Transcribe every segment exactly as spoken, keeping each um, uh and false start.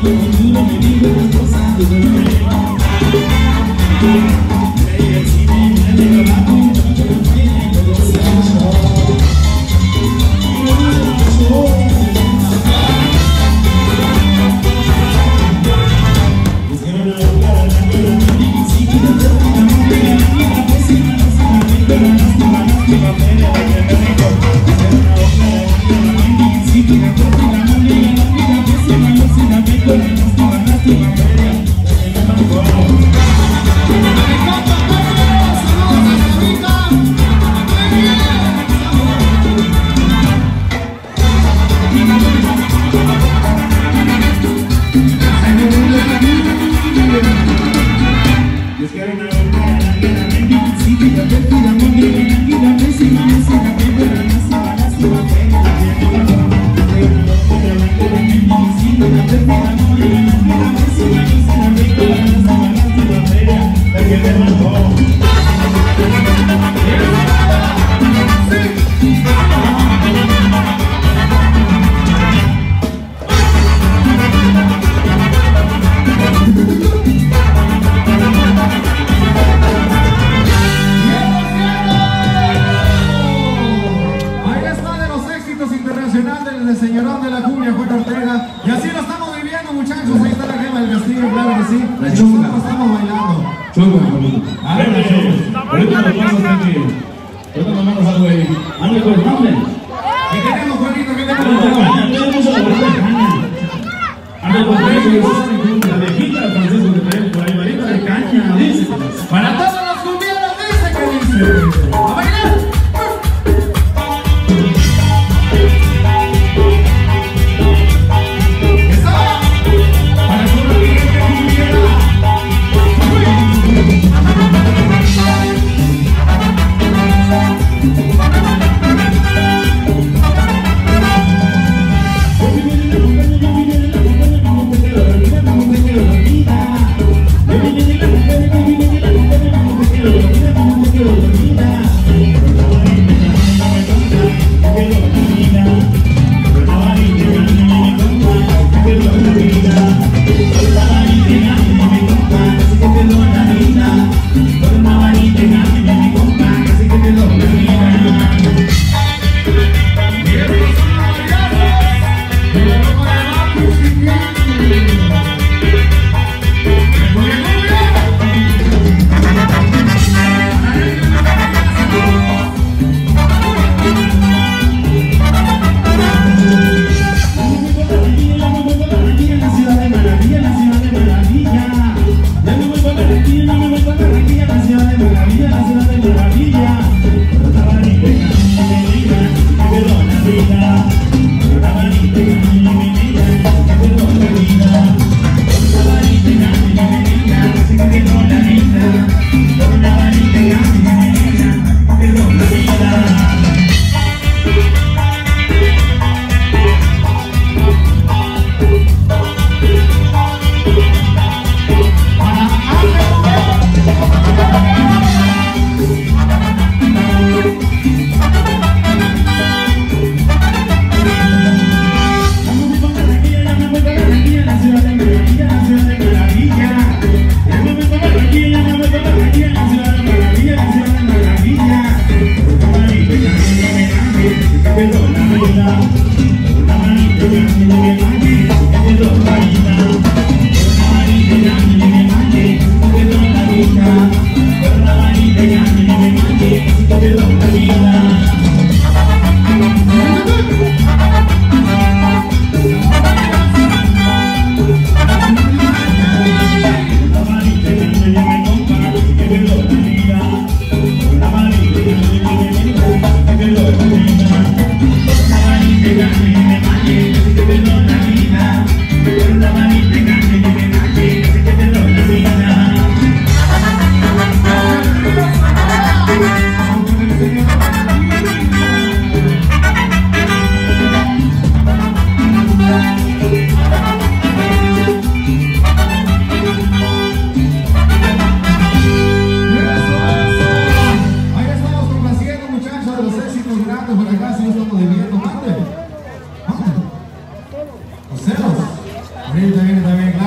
Ahorita viene también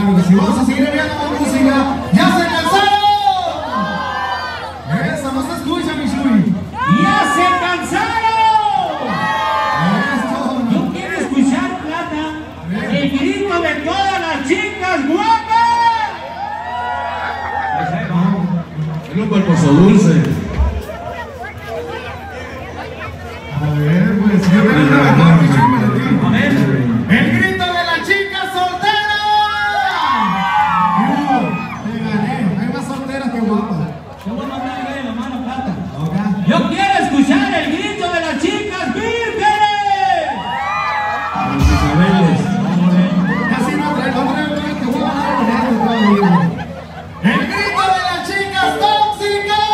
Claro que sí, vamos a seguir enviando más música. ¡Ya se cansaron! Eso, no se escucha, mi Shui. ¡Ya se cansaron! Esto. Yo quiero escuchar, Plata, el grito de todas las chicas guapas. Es un cuerposo dulce. A ver, pues yo tengo una mejor, mi Shui, para ti. A ver. ¡El grito de la chica soltera! Yo, te gané. Hay más solteras que guapas. Yo voy a mandarle la mano, Plata. Ok. Yo quiero escuchar el grito de las chicas vírgenes. Los Isabeles. Casi no traigo, no traigo más que voy a dar un rato todavía. ¡El grito de las chicas tóxicas!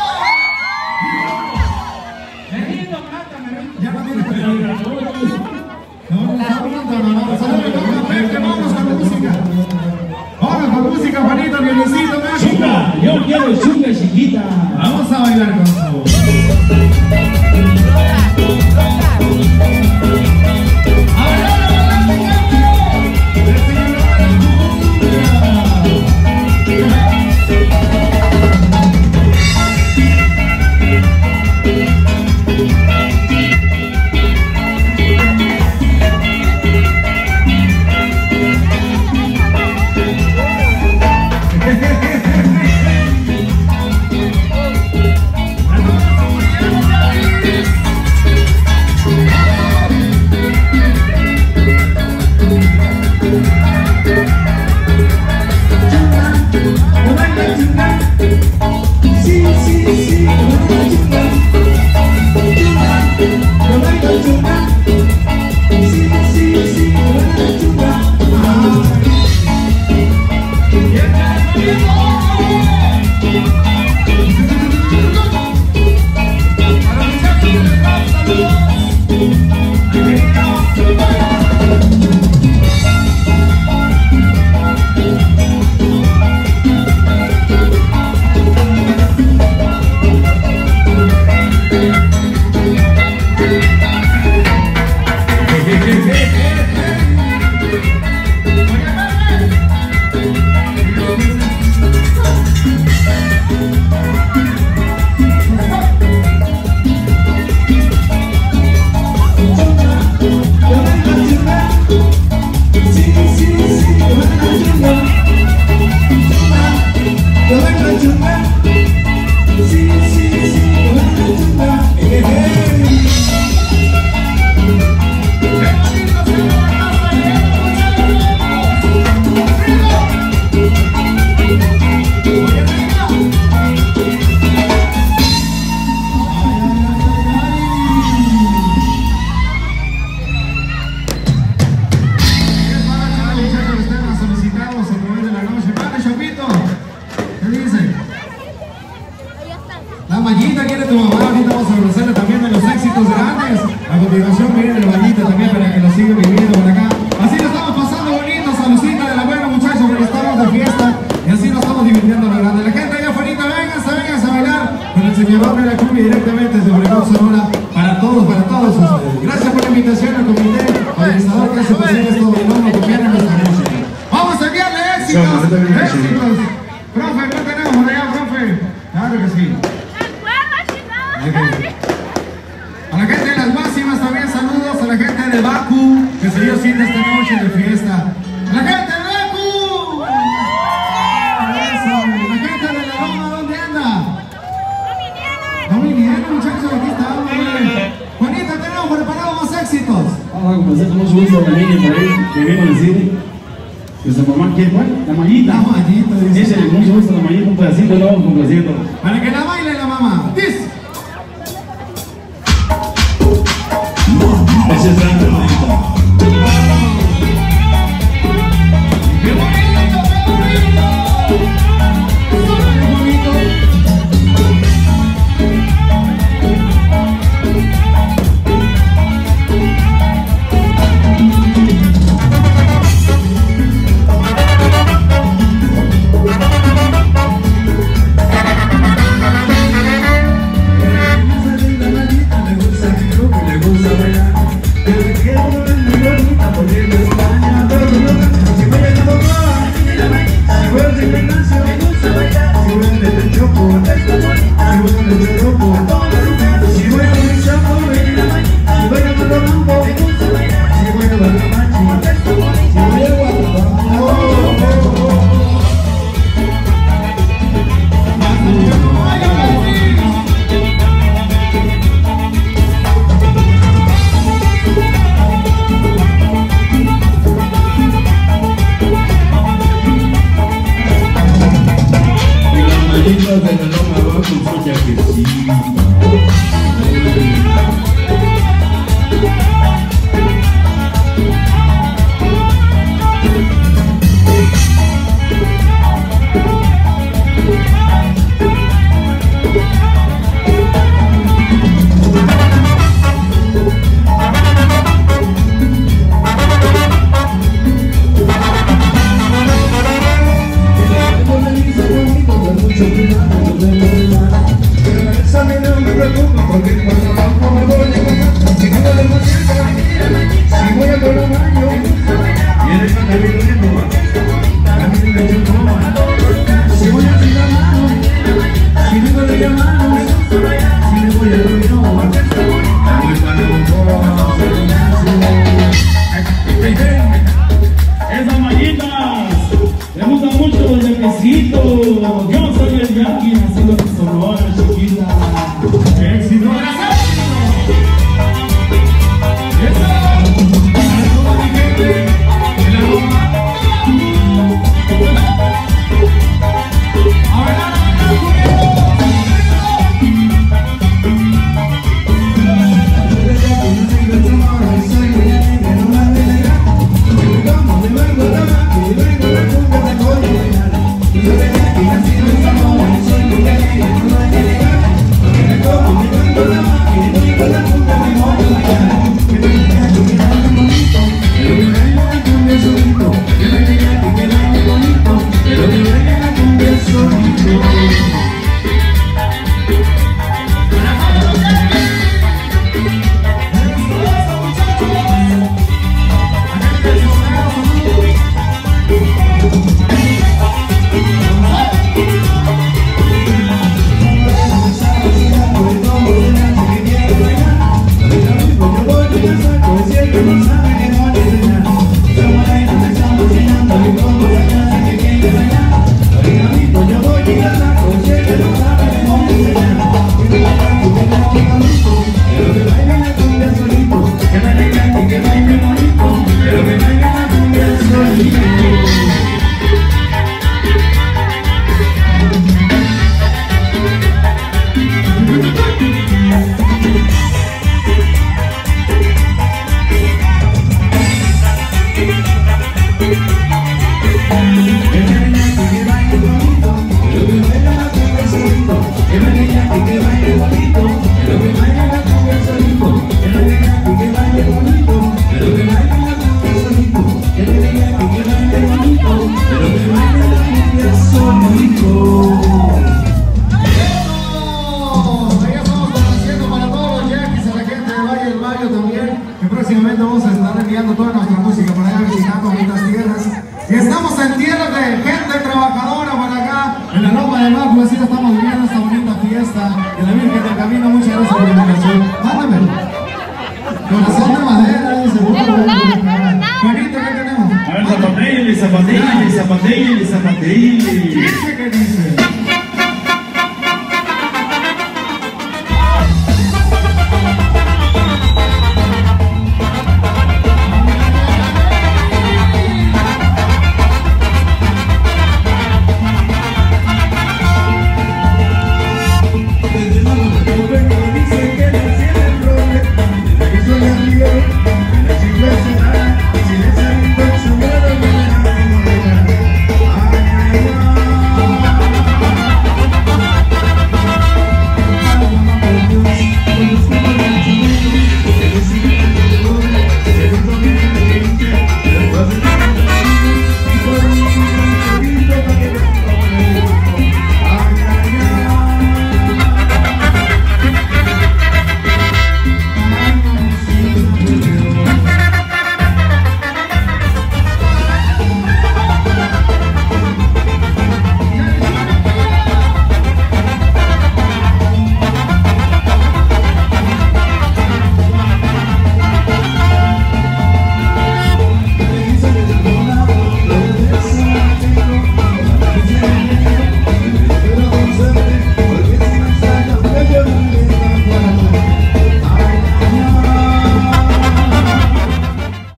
Me rindo, Plata, me rindo. Ya no tienes que ir. No, no, no, no, no, no, solo me toca ver que vamos con música. Vamos con música, Juanito, Dionisito, México. Chica, yo quiero chunga chiquita. Vamos a bailar con su. ¡A bailar, a bailar, mi gente! ¡El señor de la La mallita quiere tu mamá, ahorita vamos a conocerle también de los éxitos grandes. A continuación viene el mallita también para que lo siga viviendo por acá. Así lo estamos pasando bonito, saludcita de la buena, muchachos, porque estamos de fiesta y así nos estamos divirtiendo lo grande. La gente allá afuera, vénganse, vénganse a bailar con el señor de la cumbia directamente desde Obregón, Sonora, para todos, para todos ustedes. Gracias por la invitación al comité organizador que hace posible esto bailando, copiando nuestra música. Vamos a enviarle éxitos, éxitos. Profe, ¿qué tenemos por allá, profe? Claro que sí. A la gente de las máximas también saludos, a la gente de Baku, que se dio cita esta noche de fiesta. A la gente de Baku. Eso. La gente de la Roma, ¿dónde anda? No vinieron, muchachos, aquí estamos. Juanita, tenemos preparado más éxitos. Vamos a comenzar con mucho gusto a la niña por ahí, que viene a decir que su mamá quiere, bueno, la mallita. La mallita, dice. Dice, mucho gusto la mallita, un pedacito y lo vamos complaciendo. Para que la baile la mamá. Dice. Ese es grande, bonito. ¡Qué bonito, qué bonito! ¡Qué bonito! Le gusta bailar, de la loma abajo son ya que sí. Esas mallitas me gustan mucho los yaquecitos. Yo soy el yaqui, nacido en Sonora, chiquita. Éxito. Próximamente vamos a estar enviando toda nuestra música para allá, visitando nuestras tierras. Y estamos en tierra de gente trabajadora para acá, en la Loma de Majo, así estamos viviendo esta bonita fiesta de la Virgen del Camino. Muchas gracias por la invitación. Mándame. Corazón de madera, dice. Juanito, ¿qué tenemos? A ver, zapatillas, zapatillas, zapatillas, zapatillas.